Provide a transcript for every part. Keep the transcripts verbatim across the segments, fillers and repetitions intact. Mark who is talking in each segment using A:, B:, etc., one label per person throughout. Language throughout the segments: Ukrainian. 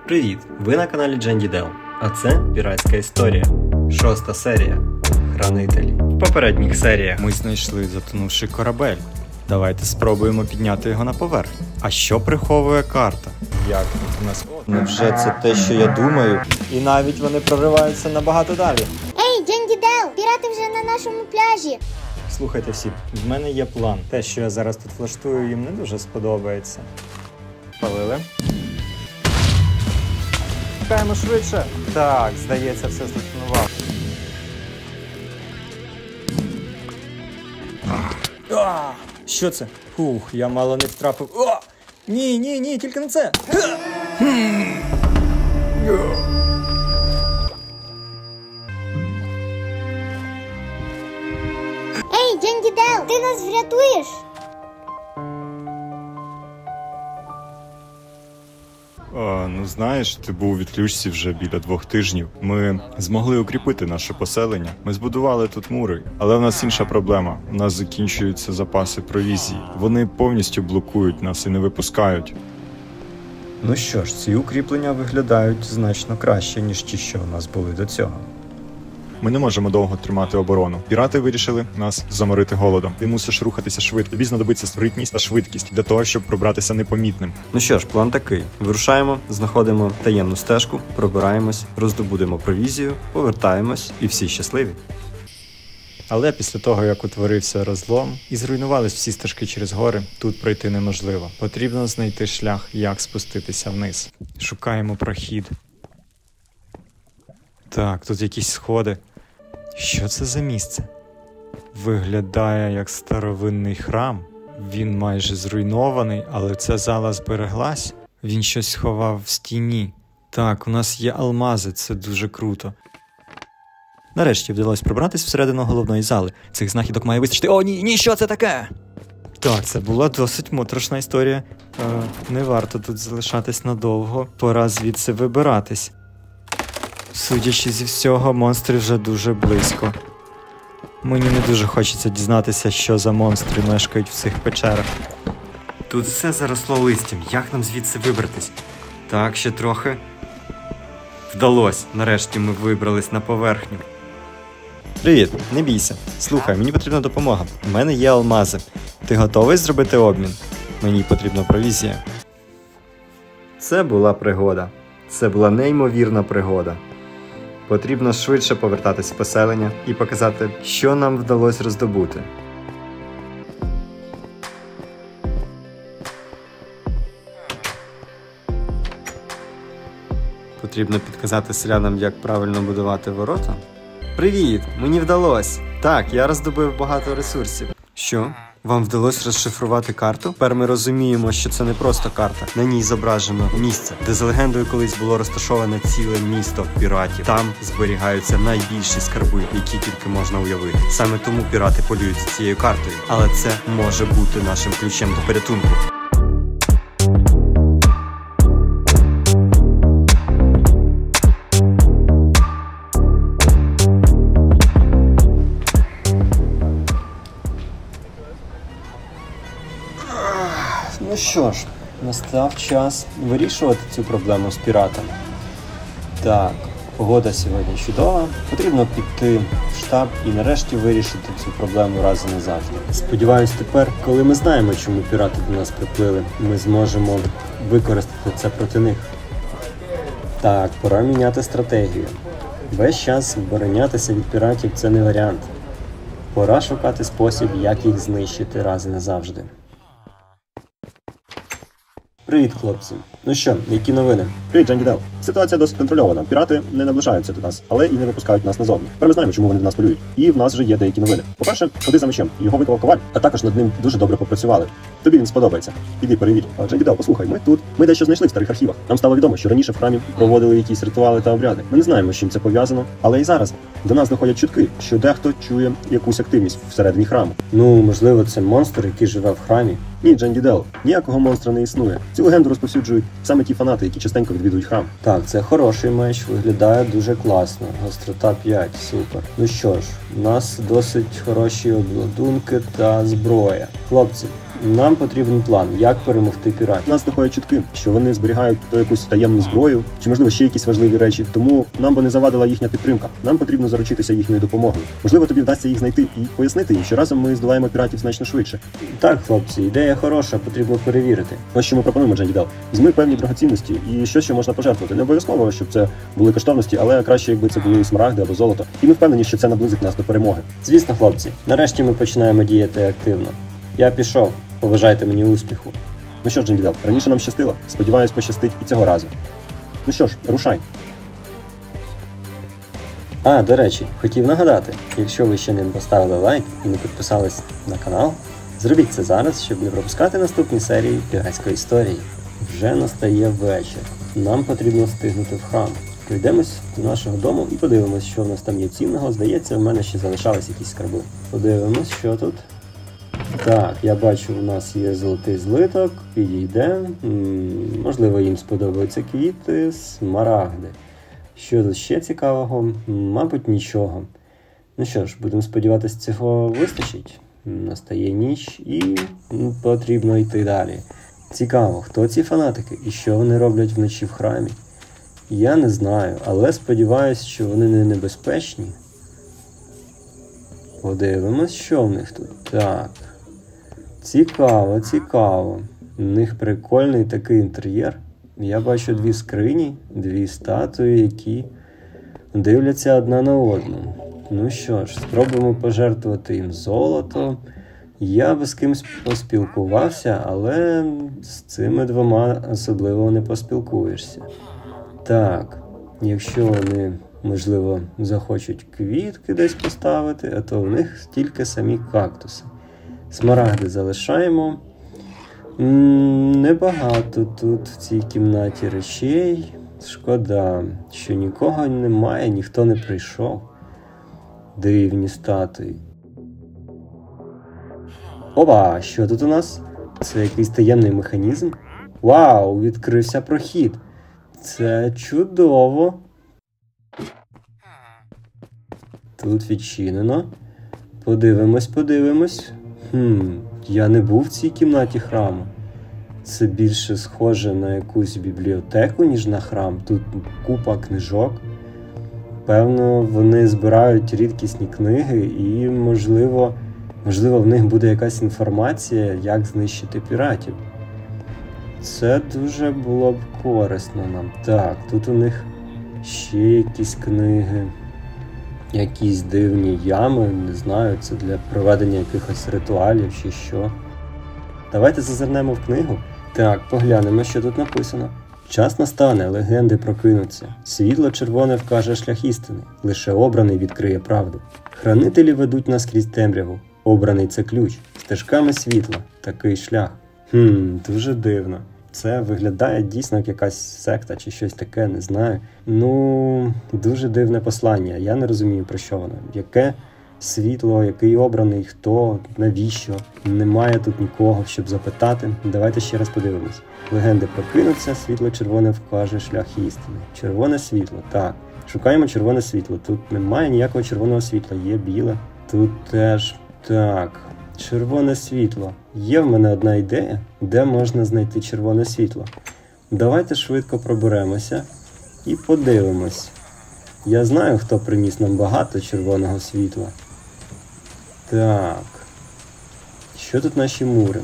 A: Привіт! Ви на каналі Дженді Дел, а це піратська історія. Шоста серія. Хранителі. В попередніх серіях
B: ми знайшли затонувший корабель. Давайте спробуємо підняти його на поверхню. А що приховує карта? Як тут у нас? Невже це те, що я думаю? І навіть вони прориваються набагато далі.
C: Ей, Дженді Дел, пірати вже на нашому пляжі.
B: Слухайте всі, в мене є план. Те, що я зараз тут влаштую, їм не дуже сподобається. Палили. Чекаємо швидше. Так, здається, все здетонував. А, що це? Фух, я мало не втрапив. О! Ні, ні, ні, тільки не це.
C: Ей, Дженді Дел, ти нас врятуєш?
D: А, ну знаєш, ти був у відключці вже біля двох тижнів. Ми змогли укріпити наше поселення. Ми збудували тут мури. Але в нас інша проблема. У нас закінчуються запаси провізії. Вони повністю блокують нас і не випускають.
B: Ну що ж, ці укріплення виглядають значно краще, ніж ті, що у нас були до цього.
D: Ми не можемо довго тримати оборону. Пірати вирішили нас заморити голодом. Ти мусиш рухатися швидко. Тобі знадобиться спритність та швидкість для того, щоб пробратися непомітним.
A: Ну що ж, план такий. Вирушаємо, знаходимо таємну стежку, пробираємось, роздобудемо провізію, повертаємось і всі щасливі.
B: Але після того, як утворився розлом і зруйнувались всі стежки через гори, тут пройти неможливо. Потрібно знайти шлях, як спуститися вниз. Шукаємо прохід. Так, тут якісь сходи. Що це за місце? Виглядає як старовинний храм. Він майже зруйнований, але ця зала збереглась. Він щось сховав в стіні. Так, у нас є алмази, це дуже круто. Нарешті вдалося пробратись всередину головної зали. Цих знахідок має вистачити. О, ні, ні, що це таке? Так, це була досить моторошна історія. Е, не варто тут залишатись надовго. Пора звідси вибиратись. Судячи зі всього, монстри вже дуже близько. Мені не дуже хочеться дізнатися, що за монстри мешкають в цих печерах.
A: Тут все заросло листям. Як нам звідси вибратись? Так, ще трохи. Вдалось. Нарешті ми вибрались на поверхню.
B: Привіт, не бійся. Слухай, мені потрібна допомога. У мене є алмази. Ти готовий зробити обмін? Мені потрібна провізія.
A: Це була пригода. Це була неймовірна пригода. Потрібно швидше повертатись в поселення і показати, що нам вдалося роздобути. Потрібно підказати селянам, як правильно будувати ворота. Привіт! Мені вдалося! Так, я роздобив багато ресурсів. Що? Вам вдалося розшифрувати карту? Тепер ми розуміємо, що це не просто карта. На ній зображено місце, де за легендою колись було розташоване ціле місто піратів. Там зберігаються найбільші скарби, які тільки можна уявити. Саме тому пірати полюють за цією картою. Але це може бути нашим ключем до порятунку.
B: Ну що ж, настав час вирішувати цю проблему з піратами. Так, погода сьогодні чудова. Потрібно піти в штаб і нарешті вирішити цю проблему раз і назавжди. Сподіваюсь, тепер, коли ми знаємо, чому пірати до нас приплили, ми зможемо використати це проти них. Так, пора міняти стратегію. Весь час оборонятися від піратів – це не варіант. Пора шукати спосіб, як їх знищити раз і назавжди. Привіт, хлопці. Ну що, які новини?
E: Привіт, Дженді Дел. Ситуація досить контрольована. Пірати не наближаються до нас, але і не випускають нас назовні. Тепер ми знаємо, чому вони до нас полюють. І в нас вже є деякі новини. По-перше, ходи за мечем. Його виклав коваль, а також над ним дуже добре попрацювали. Тобі він сподобається. Іди перевір. А, Дженді Дел, послухай, ми тут. Ми дещо знайшли в старих архівах. Нам стало відомо, що раніше в храмі проводили якісь ритуали та обряди. Ми не знаємо, з чим це пов'язано, але і зараз До нас доходять чутки, що дехто чує якусь активність всередині храму.
A: Ну, можливо, це монстр, який живе в храмі.
E: Ні, Дженді Дел, ніякого монстра не існує. Цю легенду розповсюджують саме ті фанати, які частенько відвідують храм.
A: Так, це хороший меч, виглядає дуже класно. Гострота п'ять, супер. Ну що ж, у нас досить хороші обладунки та зброя. Хлопці, нам потрібен план, як перемогти піратів.
E: Нас доходять чутки, що вони зберігають то якусь таємну зброю, чи можливо ще якісь важливі речі. Тому нам би не завадила їхня підтримка. Нам потрібно заручитися їхньою допомогою. Можливо, тобі вдасться їх знайти і пояснити їм, що разом ми здолаємо піратів значно швидше.
A: Так, хлопці, ідея хороша, потрібно перевірити.
E: Ось що ми пропонуємо, Дженді Дел. Візьми певні драгоцінності і щось, що можна пожертвувати. Не обов'язково, щоб це були коштовності, але краще, якби це були смарагди або золото. І ми впевнені, що це наблизить нас до перемоги.
A: Звісно, хлопці, нарешті ми починаємо діяти активно. Я пішов, побажайте мені успіху.
E: Ну що ж, Дженді Дел, раніше нам щастило. Сподіваюсь, пощастить і цього разу. Ну що ж, рушай.
A: А, до речі, хотів нагадати, якщо ви ще не поставили лайк і не підписались на канал, зробіть це зараз, щоб не пропускати наступні серії піратської історії. Вже настає вечір. Нам потрібно встигнути в храм. Прийдемось до нашого дому і подивимось, що в нас там є цінного. Здається, в мене ще залишались якісь скарби. Подивимось, що тут. Так, я бачу, у нас є золотий злиток, підійде. М-м, можливо, їм сподобаються квіти, смарагди. Що тут ще цікавого? Мабуть, нічого. Ну що ж, будемо сподіватися, цього вистачить. Настає ніч і потрібно йти далі. Цікаво, хто ці фанатики і що вони роблять вночі в храмі? Я не знаю, але сподіваюся, що вони не небезпечні. Подивимось, що в них тут. Так. Цікаво, цікаво. У них прикольний такий інтер'єр. Я бачу дві скрині, дві статуї, які дивляться одна на одну. Ну що ж, спробуємо пожертвувати їм золото. Я би з кимось поспілкувався, але з цими двома особливо не поспілкуєшся. Так, якщо вони, можливо, захочуть квітки десь поставити, а то в них тільки самі кактуси. Смарагди залишаємо. М-м, небагато тут в цій кімнаті речей. Шкода, що нікого немає, ніхто не прийшов. Дивні статуї. Опа, що тут у нас? Це якийсь таємний механізм? Вау, відкрився прохід. Це чудово. Тут відчинено. Подивимось, подивимось. Хм, я не був в цій кімнаті храму. Це більше схоже на якусь бібліотеку, ніж на храм. Тут купа книжок. Певно, вони збирають рідкісні книги і, можливо, можливо, в них буде якась інформація, як знищити піратів. Це дуже було б корисно нам. Так, тут у них ще якісь книги, якісь дивні ями, не знаю, це для проведення якихось ритуалів чи що. Давайте зазирнемо в книгу. Так, поглянемо, що тут написано. Час настане, легенди прокинуться. Світло червоне вкаже шлях істини. Лише обраний відкриє правду. Хранителі ведуть нас крізь темряву. Обраний – це ключ. Стежками світла. Такий шлях. Хм, дуже дивно. Це виглядає дійсно як якась секта чи щось таке, не знаю. Ну, дуже дивне послання. Я не розумію, про що воно. Яке світло, який обраний, хто, навіщо? Немає тут нікого, щоб запитати. Давайте ще раз подивимось. Легенди прокинуться, світло червоне вкаже шлях істини. Червоне світло, так. Шукаємо червоне світло. Тут немає ніякого червоного світла, є біле. Тут теж, так, червоне світло. Є в мене одна ідея, де можна знайти червоне світло. Давайте швидко проберемося і подивимось. Я знаю, хто приніс нам багато червоного світла. Так. Що тут наші мури?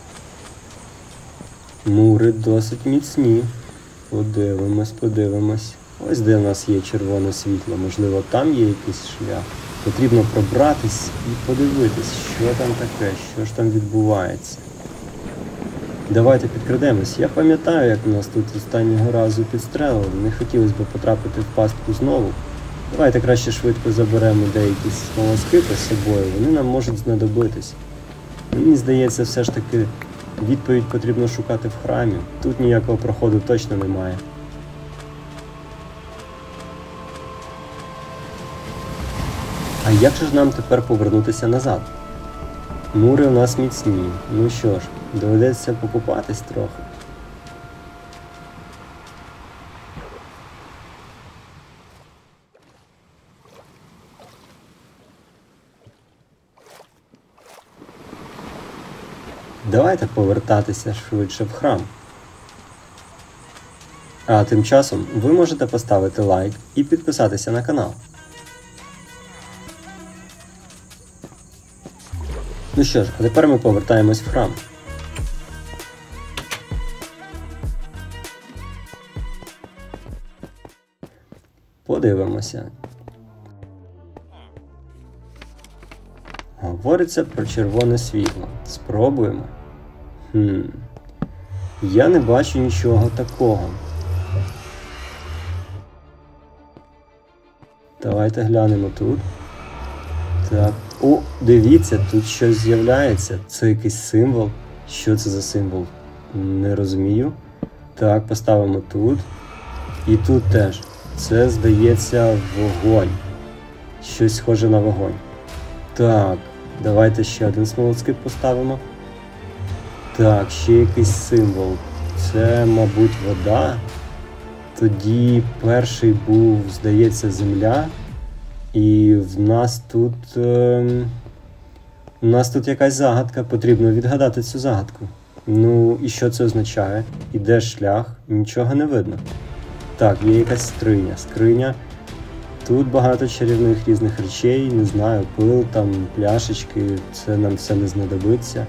A: Мури досить міцні. Подивимось, подивимось. Ось де в нас є червоне світло. Можливо, там є якийсь шлях. Потрібно пробратись і подивитись, що там таке, що ж там відбувається. Давайте підкрадемось. Я пам'ятаю, як нас тут останнього разу підстрелили. Не хотілося б потрапити в пастку знову. Давайте краще швидко заберемо деякі смолоскипи з собою. Вони нам можуть знадобитись. Мені здається, все ж таки відповідь потрібно шукати в храмі. Тут ніякого проходу точно немає. А як же ж нам тепер повернутися назад? Мури у нас міцні. Ну що ж, доведеться покупатись трохи. Давайте повертатися швидше в храм. А тим часом ви можете поставити лайк і підписатися на канал. Ну що ж, а тепер ми повертаємось в храм. Подивимося. Говориться про червоне світло. Спробуємо. Хм. Я не бачу нічого такого. Давайте глянемо тут. Так. О, дивіться, тут щось з'являється. Це якийсь символ. Що це за символ? Не розумію. Так, поставимо тут. І тут теж. Це, здається, вогонь. Щось схоже на вогонь. Так, давайте ще один смолоскип поставимо. Так, ще якийсь символ. Це, мабуть, вода. Тоді перший був, здається, земля. І в нас тут... Е... У нас тут якась загадка. Потрібно відгадати цю загадку. Ну, і що це означає? Іде шлях, нічого не видно. Так, є якась скриня. Скриня. Тут багато чарівних різних речей, не знаю, пил, там, пляшечки, це нам все не знадобиться.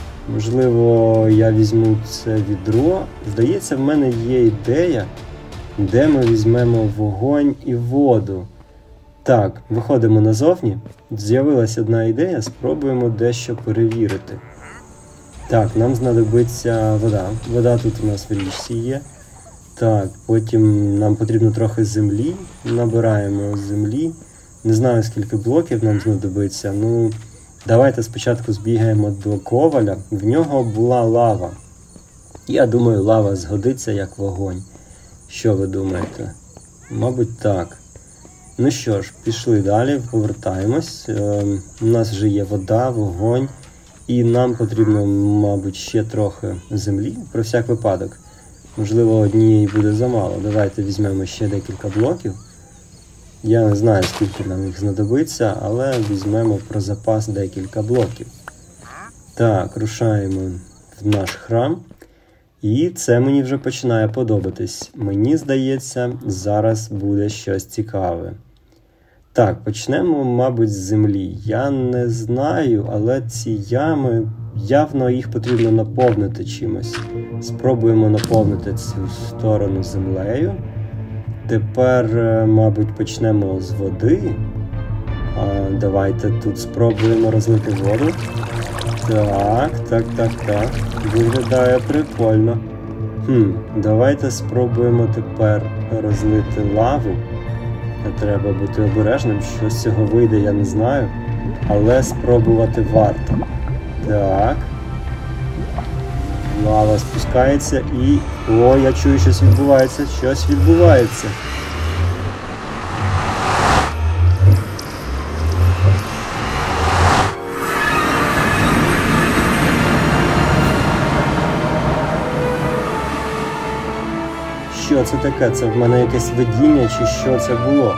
A: Можливо, я візьму це відро. Здається, в мене є ідея, де ми візьмемо вогонь і воду. Так, виходимо назовні. З'явилась одна ідея, спробуємо дещо перевірити. Так, нам знадобиться вода. Вода тут у нас в річці є. Так, потім нам потрібно трохи землі. Набираємо землі. Не знаю, скільки блоків нам знадобиться. Ну, давайте спочатку збігаємо до коваля. В нього була лава. Я думаю, лава згодиться як вогонь. Що ви думаєте? Мабуть, так. Ну що ж, пішли далі, повертаємось. Е, у нас вже є вода, вогонь. І нам потрібно, мабуть, ще трохи землі, про всяк випадок. Можливо, однієї буде замало. Давайте візьмемо ще декілька блоків. Я не знаю, скільки нам їх знадобиться, але візьмемо про запас декілька блоків. Так, рушаємо в наш храм. І це мені вже починає подобатись. Мені здається, зараз буде щось цікаве. Так, почнемо, мабуть, з землі. Я не знаю, але ці ями, явно їх потрібно наповнити чимось. Спробуємо наповнити цю сторону землею. Тепер, мабуть, почнемо з води. А, давайте тут спробуємо розлити воду. Так, так, так, так. Виглядає прикольно. Хм, давайте спробуємо тепер розлити лаву. Треба бути обережним, що з цього вийде, я не знаю. Але спробувати варто. Так. Лава спускається і... О, я чую, щось відбувається. Щось відбувається. Що це таке? Це в мене якесь видіння, чи що це було?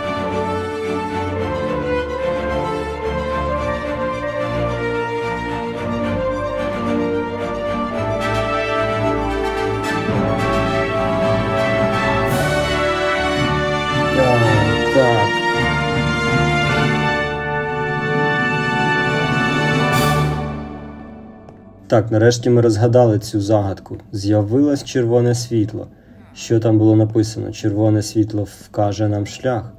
A: Так, так. Так, нарешті ми розгадали цю загадку. З'явилось червоне світло. Що там було написано? Червоне світло вкаже нам шлях.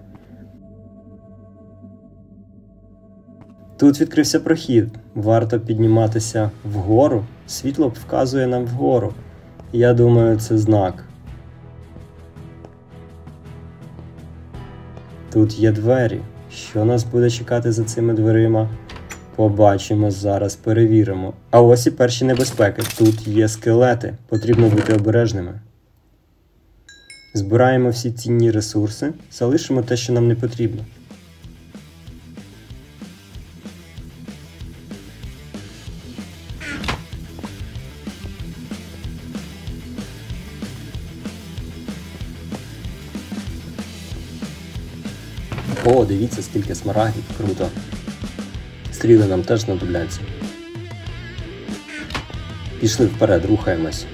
A: Тут відкрився прохід. Варто підніматися вгору. Світло вказує нам вгору. Я думаю, це знак. Тут є двері. Що нас буде чекати за цими дверима? Побачимо зараз, перевіримо. А ось і перші небезпеки. Тут є скелети. Потрібно бути обережними. Збираємо всі цінні ресурси, залишимо те, що нам не потрібно.
E: О, дивіться, скільки смарагдів, круто. Стріли нам теж знадобляться. Пішли вперед, рухаємось.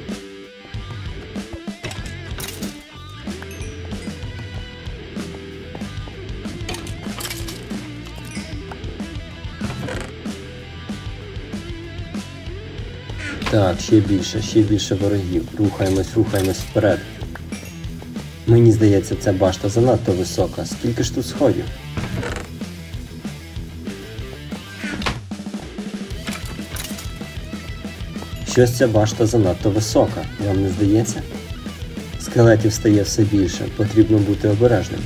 E: Так, ще більше, ще більше ворогів. Рухаємось, рухаємось вперед. Мені здається, ця башта занадто висока. Скільки ж тут сходів? Щось ця башта занадто висока, вам не здається? Скелетів стає все більше, потрібно бути обережним.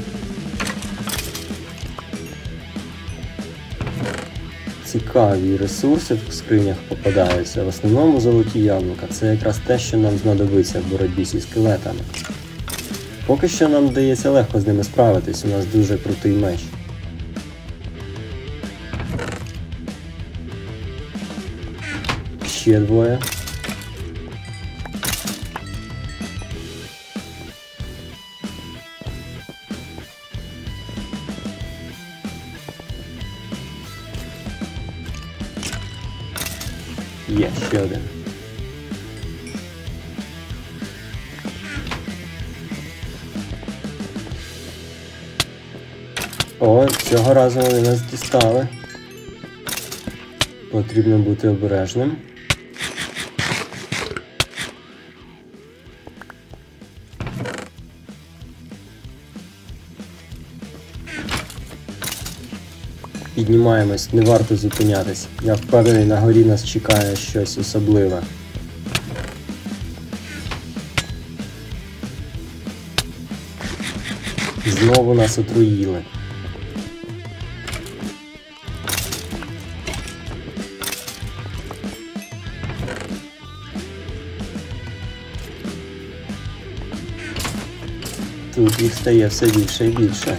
E: Цікаві ресурси в скринях попадаються, в основному золоті яблука. Це якраз те, що нам знадобиться в боротьбі зі скелетами. Поки що нам вдається легко з ними справитись, у нас дуже крутий меч. Ще двоє. Є, ще один. О, цього разу вони нас дістали. Потрібно бути обережним. Піднімаємось, не варто зупинятись. Я впевнений, на горі нас чекає щось особливе. Знову нас отруїли. Тут їх стає все більше і більше.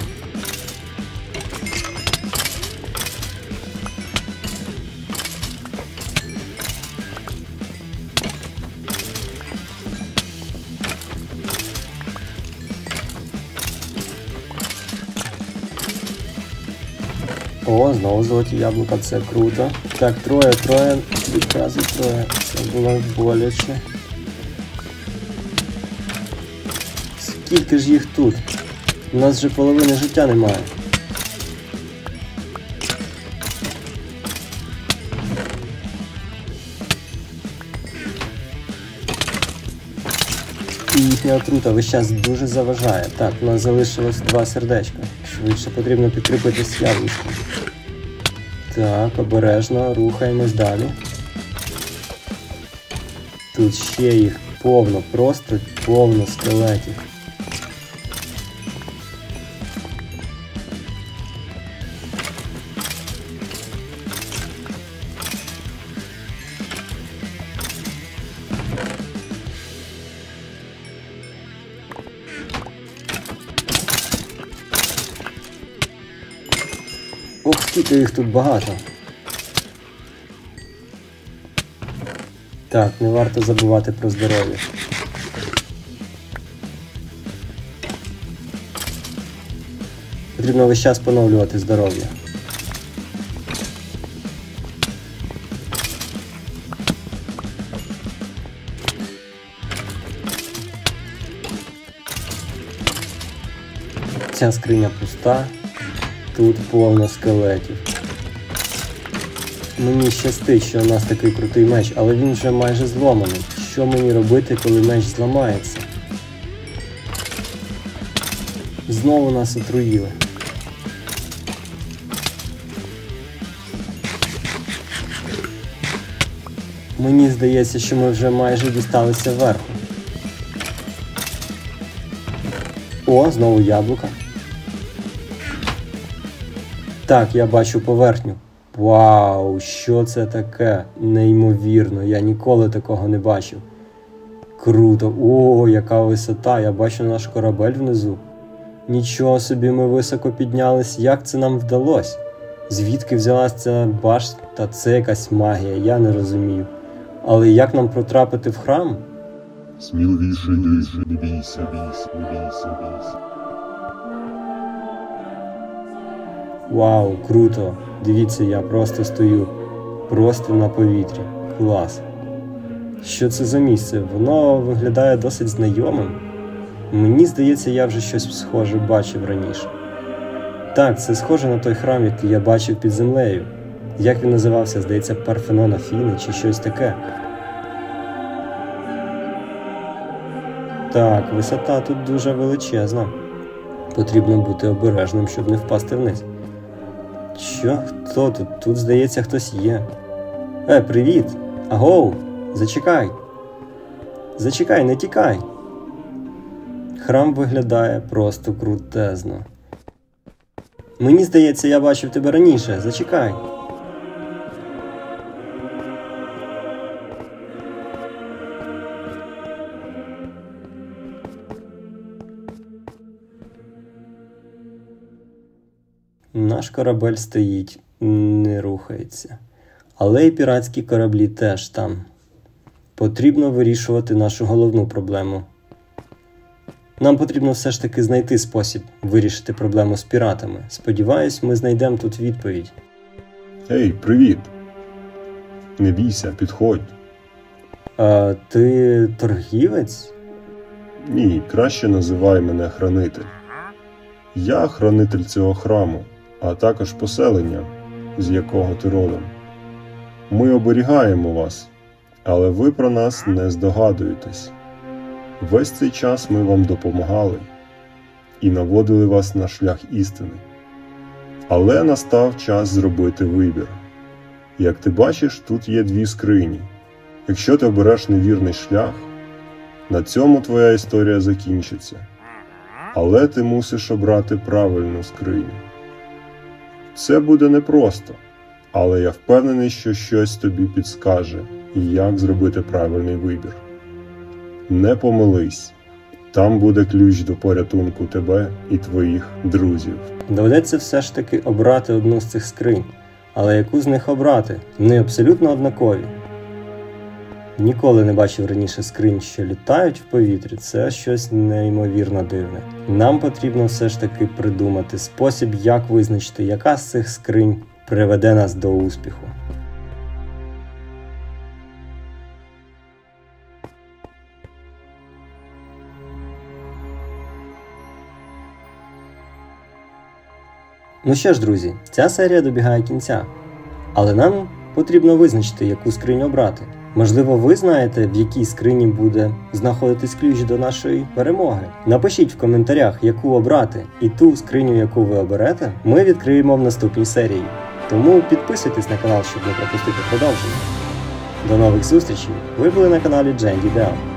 E: О, знову золоті яблука, це круто. Так, троє, троє, відразу троє. Це було боляче. Скільки ж їх тут? У нас вже половини життя немає. І їхня отрута весь час дуже заважає. Так, у нас залишилось два сердечка. Швидше потрібно підкріпитись яблучком. Так, обережно, рухаємось далі. Тут ще їх повно, просто повно скелетів. Ох, скільки їх тут багато. Так, не варто забувати про здоров'я. Потрібно весь час поновлювати здоров'я. Ця скриня пуста. Тут повно скелетів. Мені щастить, що у нас такий крутий меч, але він вже майже зломаний. Що мені робити, коли меч зламається? Знову нас отруїли. Мені здається, що ми вже майже дісталися вверху. О, знову яблука. Так, я бачу поверхню. Вау, що це таке? Неймовірно, я ніколи такого не бачив. Круто, о, яка висота, я бачу наш корабель внизу. Нічого собі, ми високо піднялись, як це нам вдалося? Звідки взялась ця башта? Це якась магія, я не розумію. Але як нам потрапити в храм?
F: Сміливіше йди, не бійся, бійся, не бійся, не бійся.
A: Вау, круто! Дивіться, я просто стою. Просто на повітрі. Клас. Що це за місце? Воно виглядає досить знайомим. Мені здається, я вже щось схоже бачив раніше. Так, це схоже на той храм, який я бачив під землею. Як він називався? Здається, Парфенон Афіни чи щось таке. Так, висота тут дуже величезна. Потрібно бути обережним, щоб не впасти вниз. Що? Хто тут? Тут, здається, хтось є. Е, привіт! Агоу! Зачекай! Зачекай, не тікай! Храм виглядає просто крутезно. Мені здається, я бачив тебе раніше. Зачекай! Наш корабель стоїть, не рухається. Але й піратські кораблі теж там. Потрібно вирішувати нашу головну проблему. Нам потрібно все ж таки знайти спосіб вирішити проблему з піратами. Сподіваюсь, ми знайдемо тут відповідь.
E: Ей, привіт! Не бійся, підходь.
A: А ти торгівець?
E: Ні, краще називай мене хранитель. Я хранитель цього храму, а також поселення, з якого ти родом. Ми оберігаємо вас, але ви про нас не здогадуєтесь. Весь цей час ми вам допомагали і наводили вас на шлях істини. Але настав час зробити вибір. Як ти бачиш, тут є дві скрині. Якщо ти обереш невірний шлях, на цьому твоя історія закінчиться. Але ти мусиш обрати правильну скриню. Це буде непросто, але я впевнений, що щось тобі підскаже, як зробити правильний вибір. Не помились. Там буде ключ до порятунку тебе і твоїх друзів.
A: Доведеться все ж таки обрати одну з цих скринь. Але яку з них обрати? Вони абсолютно однакові. Ніколи не бачив раніше скринь, що літають в повітрі. Це щось неймовірно дивне. Нам потрібно все ж таки придумати спосіб, як визначити, яка з цих скринь приведе нас до успіху. Ну що ж, друзі, ця серія добігає кінця. Але нам потрібно визначити, яку скриню обрати. Можливо, ви знаєте, в якій скрині буде знаходитись ключ до нашої перемоги? Напишіть в коментарях, яку обрати, і ту скриню, яку ви оберете, ми відкриємо в наступній серії. Тому підписуйтесь на канал, щоб не пропустити продовження. До нових зустрічей! Ви були на каналі Дженді Део.